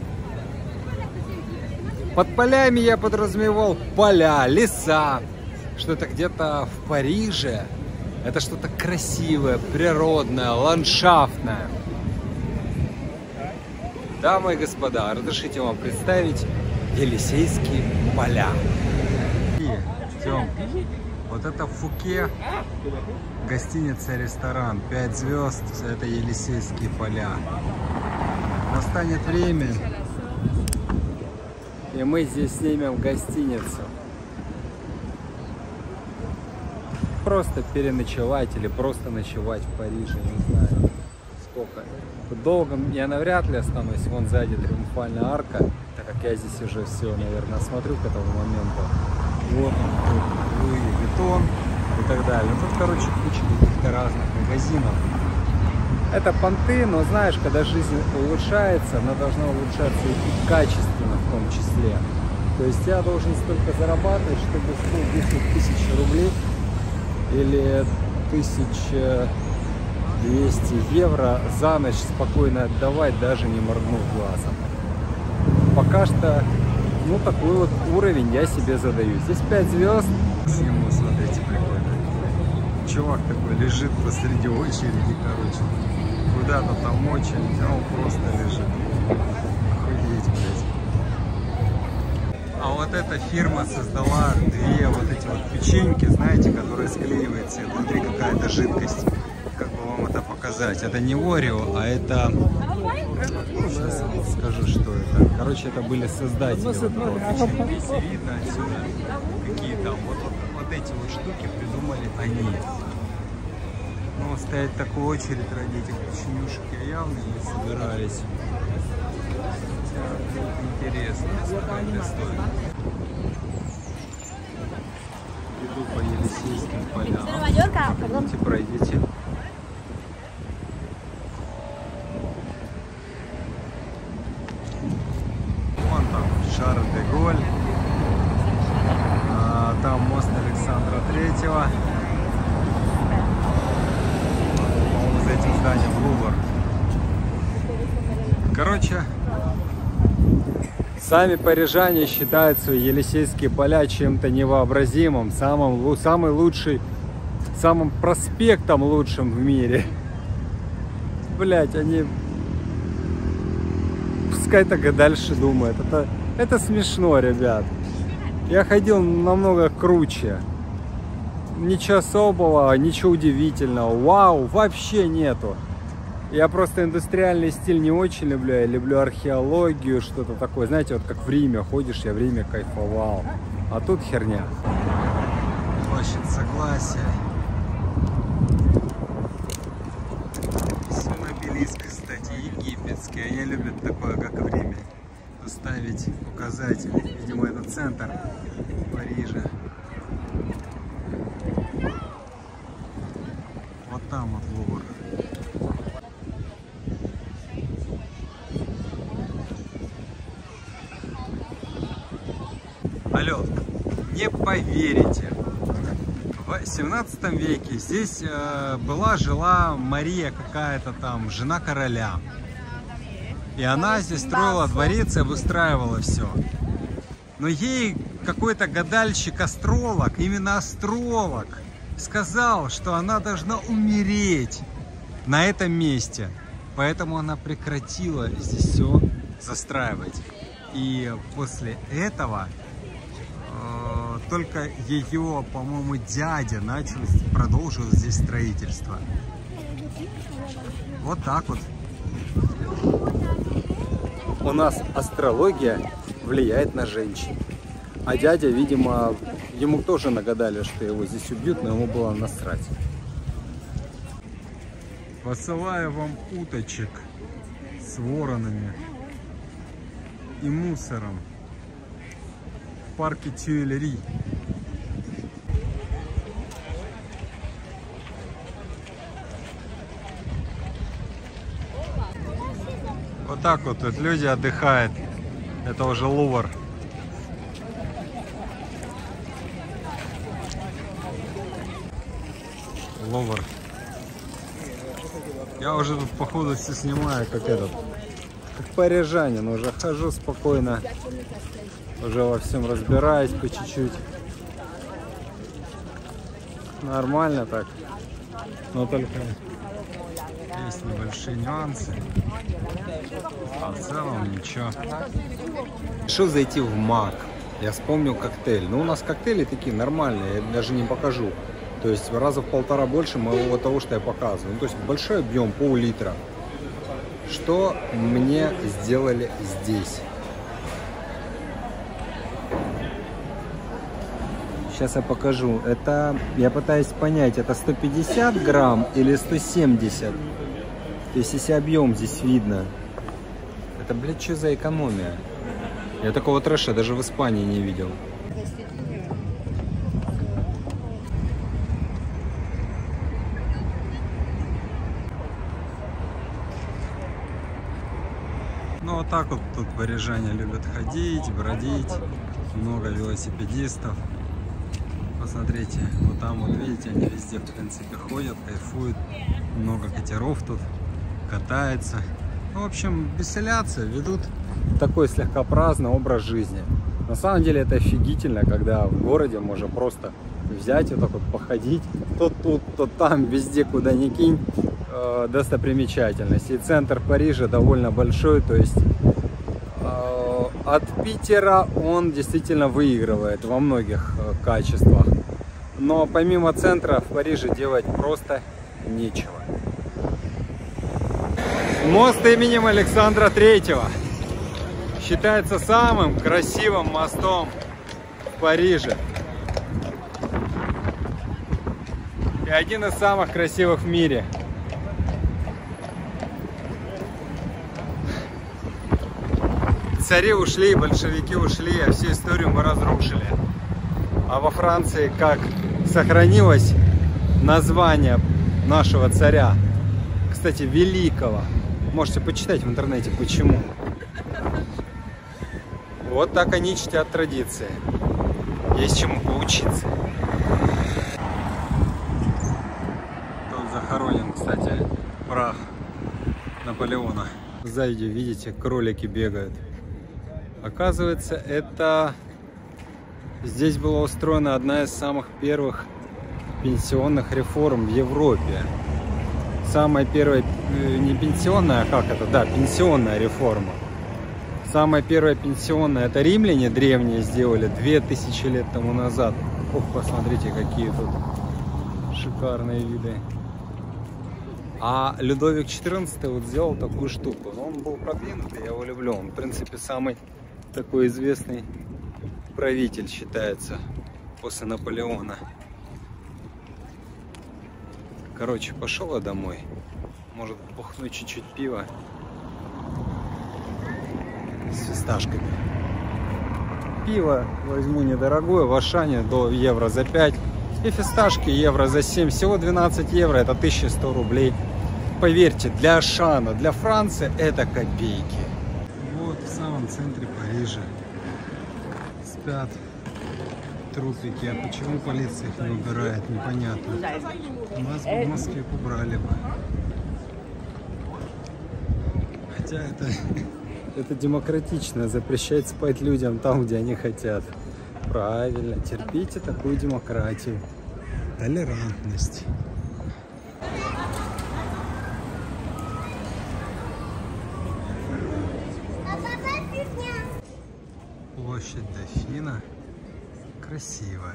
Под полями я подразумевал поля, леса. Что-то где-то в Париже. Это что-то красивое, природное, ландшафтное. Дамы и господа, разрешите вам представить Елисейские поля. Тём, вот это в Фуке гостиница, ресторан, пять звезд, это Елисейские поля. Настанет время, и мы здесь снимем гостиницу. Просто переночевать или просто ночевать в Париже, не знаю сколько. Долго я навряд ли останусь. Вон сзади триумфальная арка, так как я здесь уже все, наверное, смотрю к этому моменту. Вот он, тут Луи Виттон и так далее. Тут, короче, куча каких-то разных магазинов. Это понты, но знаешь, когда жизнь улучшается, она должна улучшаться и качественно в том числе. То есть я должен столько зарабатывать, чтобы десять тысяч рублей или тысяча двести евро за ночь спокойно отдавать, даже не моргнув глазом. Пока что, ну, такой вот уровень я себе задаю. Здесь пять звезд. Сниму, смотрите, прикольно. Чувак такой лежит посреди очереди, короче. Куда-то там очередь, а он просто лежит. Охуеть, блядь. А вот эта фирма создала две вот эти вот печеньки, знаете, которые склеиваются, и внутри какая-то жидкость. Как бы вам это показать? Это не Орео, а это... Сейчас я скажу, что это. Короче, это были создатели вот этого печенья. Если видно отсюда, какие там вот, вот, вот эти вот штуки придумали они. Ну, стоять такую очередь ради этих печенюшек я явно не собирались. Интересно, сколько это стоит. Иду по Елисейским полям. Хотите, пройдите. Вон там Шарль-де-Голь. А, там мост Александра Третьего. По-моему, за этим зданием Лувр. Короче, сами парижане считают свои Елисейские поля чем-то невообразимым, самым, самый лучший, самым проспектом лучшим в мире. Блять, они пускай так и дальше думают. Это, это смешно, ребят. Я ходил намного круче. Ничего особого, ничего удивительного. Вау, вообще нету. Я просто индустриальный стиль не очень люблю. Я люблю археологию, что-то такое. Знаете, вот как в Риме ходишь, я в Риме кайфовал. А тут херня. Площадь Согласия. Обелиск, кстати, египетский. Они любят такое, как в Риме. Ставить указатели. Видимо, это центр Парижа. Вот там вот Лувр. не поверите. В семнадцатом веке здесь э, была, жила Мария какая-то там, жена короля. И она здесь строила дворец и обустраивала все. Но ей какой-то гадальщик-астролог, именно астролог, сказал, что она должна умереть на этом месте. Поэтому она прекратила здесь все застраивать. И после этого э, только ее, по-моему, дядя начал, продолжил здесь строительство. Вот так вот. У нас астрология влияет на женщин. А дядя, видимо, ему тоже нагадали, что его здесь убьют, но ему было насрать. Посылаю вам уточек с воронами и мусором в парке Тюильри. Вот так вот тут люди отдыхают. Это уже Лувр. Лувр. Я уже тут походу все снимаю, как этот, как парижанин. Уже хожу спокойно, уже во всем разбираюсь по чуть-чуть. Нормально так, но только есть небольшие нюансы. А в целом ничего. Решил зайти в Мак. Я вспомнил коктейль. Ну, у нас коктейли такие нормальные, я даже не покажу. То есть раза в полтора больше моего того, что я показываю. Ну, то есть большой объем, пол-литра. Что мне сделали здесь? Сейчас я покажу. Это, я пытаюсь понять, это сто пятьдесят грамм или сто семьдесят. То есть, если объем здесь видно. Это, блядь, что за экономия? Я такого трэша даже в Испании не видел. Ну, вот так вот тут парижане любят ходить, бродить. Много велосипедистов. Посмотрите, вот там вот видите, они везде в принципе ходят, кайфуют. Много катеров тут катается. Ну, в общем, веселятся, ведут такой слегка праздный образ жизни. На самом деле это офигительно, когда в городе можно просто взять и так вот походить. То тут, то там, везде, куда ни кинь, э, достопримечательность. И центр Парижа довольно большой, то есть э, от Питера он действительно выигрывает во многих э, качествах. Но помимо центра в Париже делать просто нечего. Мост именем Александра Третьего считается самым красивым мостом в Париже. И один из самых красивых в мире. Цари ушли, большевики ушли, а всю историю мы разрушили. А во Франции как сохранилось название нашего царя, кстати, великого. Можете почитать в интернете, почему. Вот так они чтят традиции. Есть чему поучиться. Тут захоронен, кстати, прах Наполеона. Сзади, видите, кролики бегают. Оказывается, это... Здесь была устроена одна из самых первых пенсионных реформ в Европе. Самая первая, не пенсионная, а как это, да, пенсионная реформа. Самая первая пенсионная, это римляне древние сделали две тысячи лет тому назад. Ох, посмотрите, какие тут шикарные виды. А Людовик четырнадцатый вот сделал такую штуку. Но он был продвинутый, я его люблю. Он, в принципе, самый такой известный правитель считается после Наполеона. Короче, пошел я домой. Может, бухнуть чуть-чуть пива с фисташками. Пиво возьму недорогое, в Ашане до евро за пять. И фисташки евро за семь. Всего двенадцать евро, это тысяча сто рублей. Поверьте, для Ашана, для Франции это копейки. Вот в самом центре Парижа спят трупики. А почему полиция их не убирает, непонятно. Нас бы в Москве убрали бы. Хотя это, это демократично, запрещать спать людям там, где они хотят. Правильно, терпите такую демократию. Толерантность. Площадь Дофина красивая.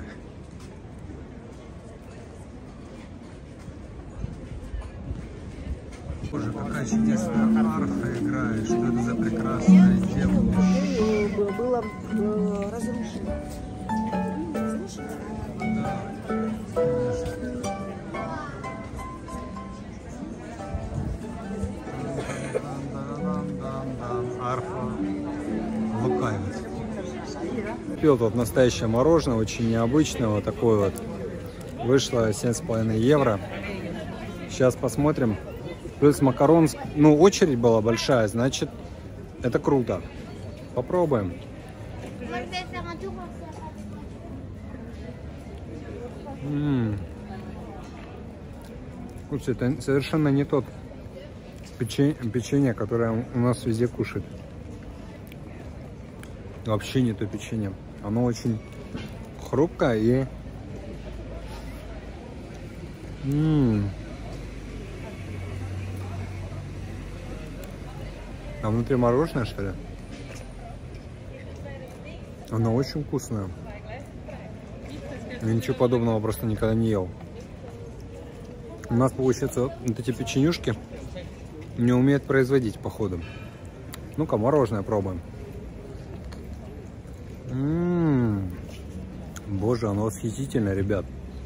Боже, какая чудесная арфа играет. Что это за прекрасное дело? Было э, разрушено. Разрушено? Да. Арфа лукавит. Купил тут настоящее мороженое, очень необычное, вот такое вот. Вышло семь с половиной евро. Сейчас посмотрим. Плюс макарон, ну, очередь была большая, значит, это круто. Попробуем. М-м. Слушайте, это совершенно не тот печенье, печенье, которое у нас везде кушают. Вообще не то печенье. Оно очень хрупкое и... М-м. А внутри мороженое, что ли? Оно очень вкусное. Я ничего подобного просто никогда не ел. У нас, получается, вот эти печенюшки не умеют производить, походу. Ну-ка, мороженое пробуем. М-м-м. Боже, оно восхитительное, ребят.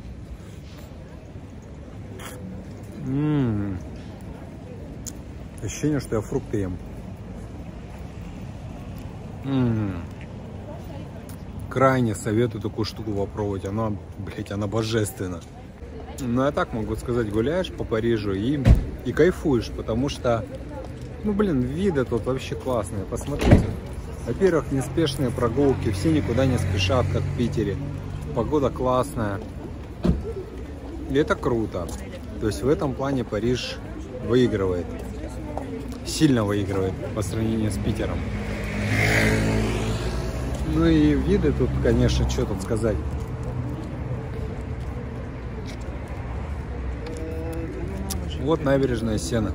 М-м-м. Ощущение, что я фрукты ем. М-м-м. Крайне советую такую штуку попробовать. Она, блять, она божественна. Ну, я так могу сказать, гуляешь по Парижу и, и кайфуешь, потому что, ну, блин, виды тут вообще классные. Посмотрите. Во-первых, неспешные прогулки, все никуда не спешат, как в Питере. Погода классная. И это круто. То есть в этом плане Париж выигрывает. Сильно выигрывает по сравнению с Питером. Ну и виды тут, конечно, что тут сказать. Вот набережная Сена.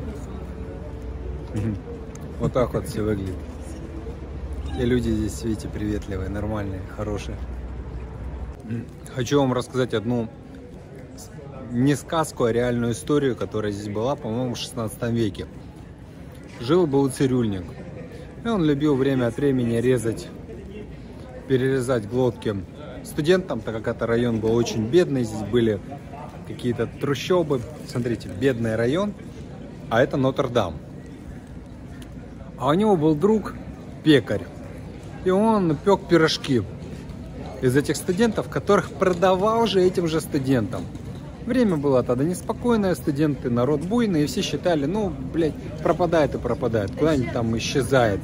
Вот так вот все выглядит. И люди здесь, видите, приветливые, нормальные, хорошие. Хочу вам рассказать одну не сказку, а реальную историю, которая здесь была, по-моему, в шестнадцатом веке. Жил-был цирюльник. И он любил время от времени резать, перерезать глотки студентам, так как это район был очень бедный, здесь были какие-то трущобы. Смотрите, бедный район, а это Нотр-Дам. А у него был друг пекарь, и он пек пирожки из этих студентов, которых продавал же этим же студентам. Время было тогда неспокойное, студенты, народ буйный, и все считали, ну, блядь, пропадает и пропадает, куда-нибудь там исчезает.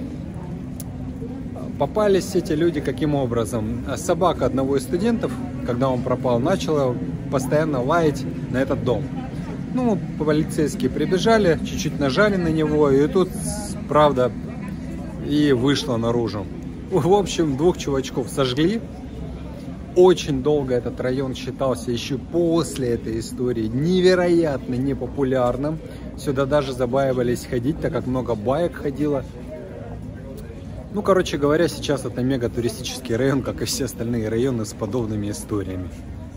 Попались эти люди каким образом? Собака одного из студентов, когда он пропал, начала постоянно лаять на этот дом. Ну, полицейские прибежали, чуть-чуть нажали на него, и тут, правда, и вышло наружу. В общем, двух чувачков сожгли. Очень долго этот район считался еще после этой истории невероятно непопулярным. Сюда даже забаивались ходить, так как много баек ходило. Ну, короче говоря, сейчас это мега туристический район, как и все остальные районы с подобными историями.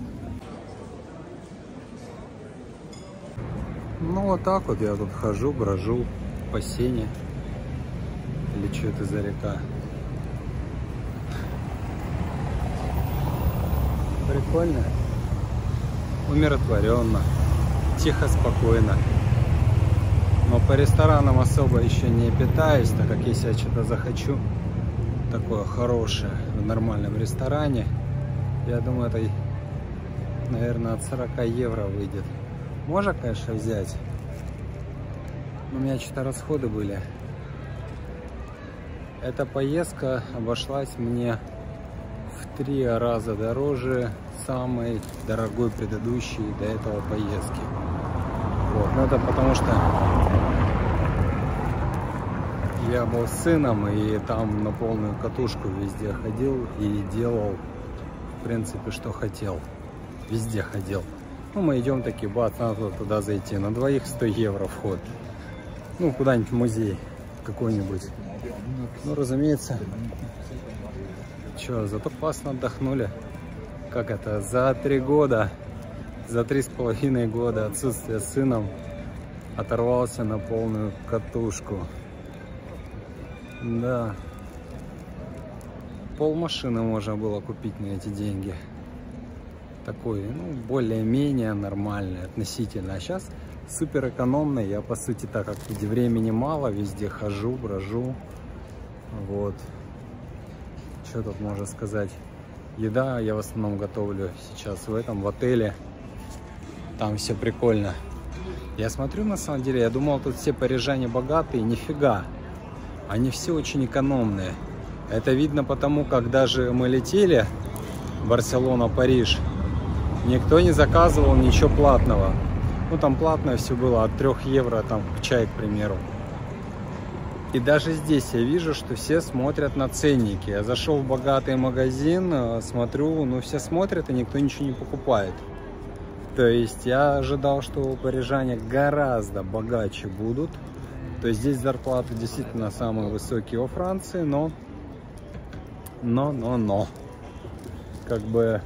Ну, вот так вот я тут хожу, брожу по Сене. Или что это за река? Прикольно, умиротворенно, тихо, спокойно. Но по ресторанам особо еще не питаюсь, так как если я что-то захочу такое хорошее в нормальном ресторане, я думаю, это, наверное, от сорока евро выйдет. Можно, конечно, взять, но у меня что-то расходы были. Эта поездка обошлась мне в три раза дороже самой дорогой предыдущей до этого поездки. Вот. Но это потому что я был с сыном и там на полную катушку везде ходил и делал, в принципе, что хотел. Везде ходил. Ну, мы идем таки, бац, надо туда зайти. На двоих сто евро вход. Ну, куда-нибудь в музей какой-нибудь. Ну, разумеется. Че, зато классно отдохнули. Как это, за три года, за три с половиной года отсутствия с сыном оторвался на полную катушку. Да. Пол машины можно было купить на эти деньги. Такой, ну, более-менее нормальный относительно. А сейчас супер экономный. Я, по сути, так как времени мало, везде хожу, брожу. Вот. Что тут можно сказать? Еда я в основном готовлю сейчас в этом, в отеле. Там все прикольно. Я смотрю, на самом деле, я думал, тут все парижане богатые. Нифига. Они все очень экономные. Это видно потому, как даже мы летели Барселона-Париж, никто не заказывал ничего платного. Ну, там платное все было от трёх евро, там, чай, к примеру. И даже здесь я вижу, что все смотрят на ценники. Я зашел в богатый магазин, смотрю, ну, все смотрят, и никто ничего не покупает. То есть я ожидал, что парижане гораздо богаче будут. То есть здесь зарплаты действительно самые высокие во Франции, но, но, но, но, как бы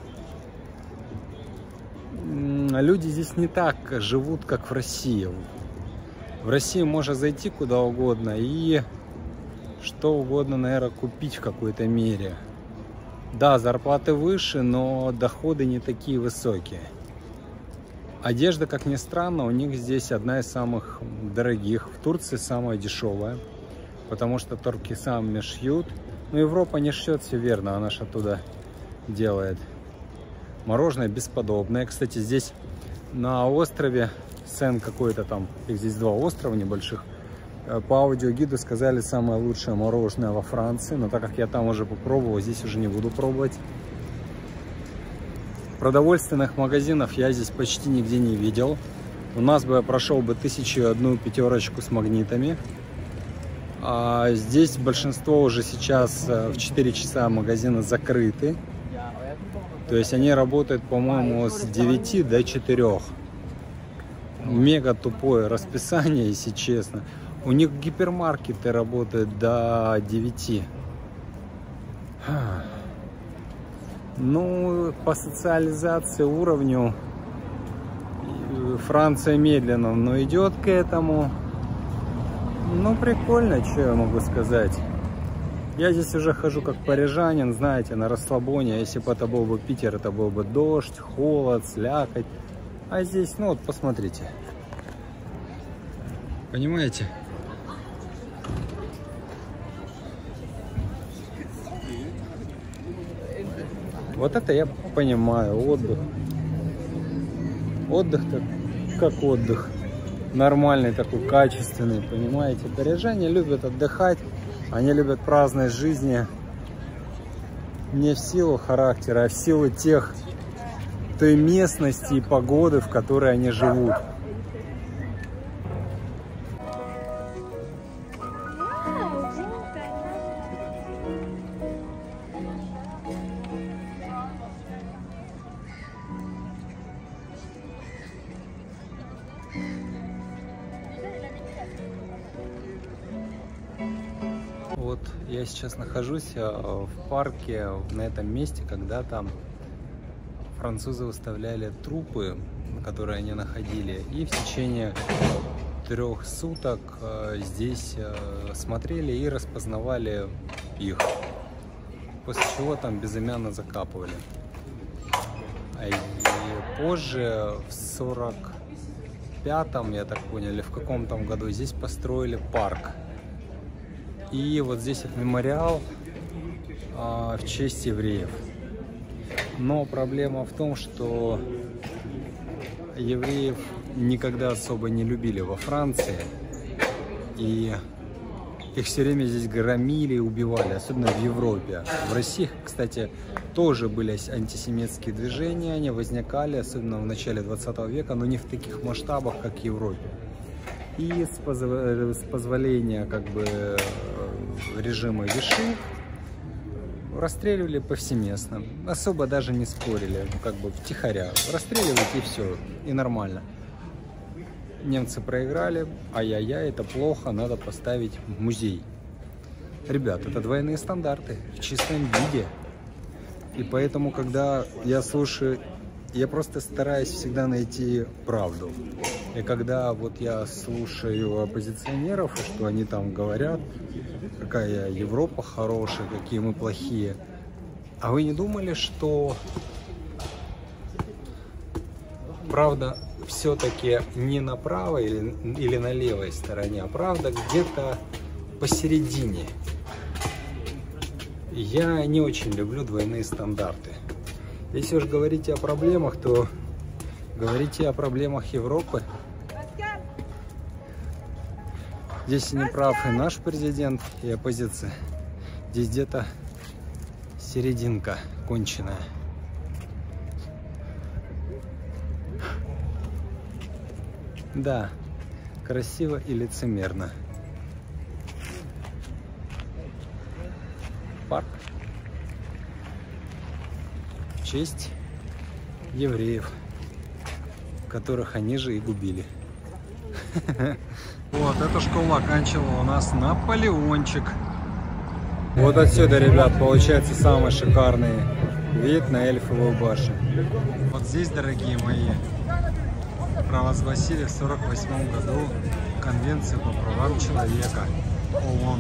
люди здесь не так живут, как в России. В России можно зайти куда угодно и что угодно, наверное, купить в какой-то мере. Да, зарплаты выше, но доходы не такие высокие. Одежда, как ни странно, у них здесь одна из самых дорогих. В Турции самая дешевая, потому что турки сами шьют. Но Европа не шьет, все верно, она же оттуда делает. Мороженое бесподобное. Кстати, здесь на острове Сен какой-то там, их здесь два острова небольших, по аудиогиду сказали самое лучшее мороженое во Франции. Но так как я там уже попробовал, здесь уже не буду пробовать. Продовольственных магазинов я здесь почти нигде не видел. У нас бы я прошел бы тысячу одну пятерочку с магнитами. А здесь большинство уже сейчас в четыре часа магазины закрыты. То есть они работают, по-моему, с девяти до четырёх. Мега тупое расписание, если честно. У них гипермаркеты работают до девяти. Ну, по социализации уровню Франция медленно, но идет к этому. Ну, прикольно, что я могу сказать. Я здесь уже хожу как парижанин, знаете, на расслабоне. Если бы это был бы Питер, это был бы дождь, холод, слякоть. А здесь, ну вот, посмотрите. Понимаете? Вот это я понимаю, отдых. Отдых-то как отдых. Нормальный такой, качественный, понимаете? Парижане любят отдыхать, они любят праздность жизни. Не в силу характера, а в силу тех, той местности и погоды, в которой они живут. Вот я сейчас нахожусь в парке, на этом месте, когда там французы выставляли трупы, которые они находили, и в течение трех суток здесь смотрели и распознавали их, после чего там безымянно закапывали. И позже, в сорок пятом, я так понял, или в каком там году, здесь построили парк. И вот здесь вот мемориал а, в честь евреев. Но проблема в том, что евреев никогда особо не любили во Франции. И их все время здесь громили и убивали, особенно в Европе. В России, кстати, тоже были антисемитские движения, они возникали, особенно в начале двадцатого века, но не в таких масштабах, как в Европе. И с, позв... с позволения как бы режима Виши расстреливали повсеместно, особо даже не спорили, как бы втихаря, расстреливать и все, и нормально. Немцы проиграли, ай-яй-яй, это плохо, надо поставить музей. Ребят, это двойные стандарты в чистом виде. И поэтому, когда я слушаю, я просто стараюсь всегда найти правду. И когда вот я слушаю оппозиционеров, что они там говорят, какая Европа хорошая, какие мы плохие. А вы не думали, что правда все-таки не на правой или, или на левой стороне, а правда где-то посередине? Я не очень люблю двойные стандарты. Если уж говорите о проблемах, то говорите о проблемах Европы. Здесь не прав и наш президент, и оппозиция. Здесь где-то серединка конченая. Да, красиво и лицемерно. Парк в честь евреев, которых они же и губили. Вот, эту школу оканчивал у нас Наполеончик. Вот отсюда, ребят, получается самый шикарный вид на Эльфовую башню. Вот здесь, дорогие мои, провозгласили в сорок восьмом году Конвенцию по правам человека ООН.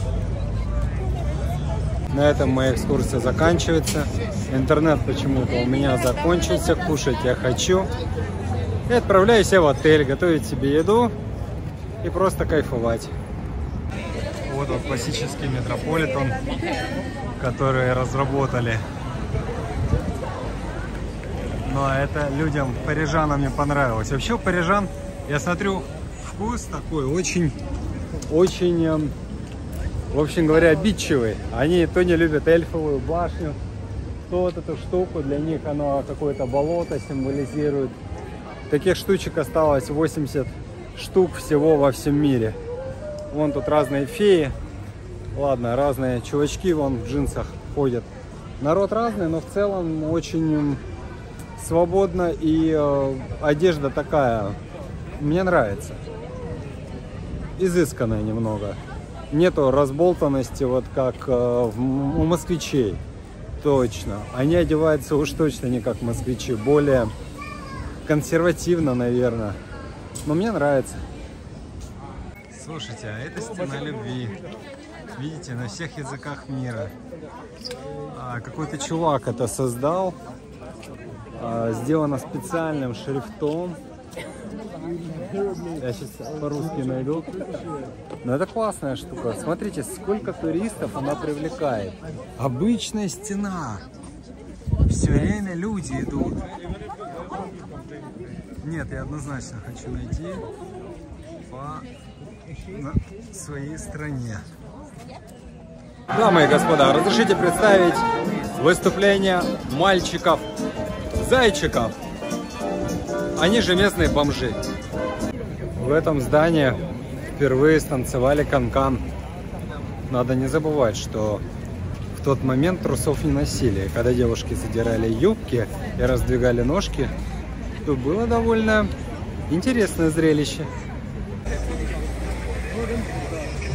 На этом моя экскурсия заканчивается. Интернет почему-то у меня закончился. Кушать я хочу. И отправляюсь я в отель, готовить себе еду и просто кайфовать. Вот вот классический метрополитен, который разработали. Но это людям, парижанам, не понравилось. Вообще у парижан, я смотрю, вкус такой очень, очень, в общем говоря, обидчивый. Они то не любят Эльфовую башню, то вот эту штуку, для них оно какое-то болото символизирует. Таких штучек осталось восемьдесят штук всего во всем мире. Вон тут разные феи. Ладно, разные чувачки вон в джинсах ходят. Народ разный, но в целом очень свободно, и э, одежда такая, мне нравится. Изысканная немного. Нету разболтанности, вот как э, в, у москвичей. Точно. Они одеваются уж точно не как москвичи. Более консервативно, наверное. Но мне нравится. Слушайте, а это стена любви. Видите, на всех языках мира. А, какой-то чувак это создал. А, сделано специальным шрифтом. Я сейчас по-русски найду. Но это классная штука. Смотрите, сколько туристов она привлекает. Обычная стена. Все время люди идут. Нет, я однозначно хочу найти по на своей стране. Дамы и господа, разрешите представить выступление мальчиков-зайчиков. Они же местные бомжи. В этом здании впервые станцевали канкан. Надо не забывать, что в тот момент трусов не носили. Когда девушки задирали юбки и раздвигали ножки, то было довольно интересное зрелище.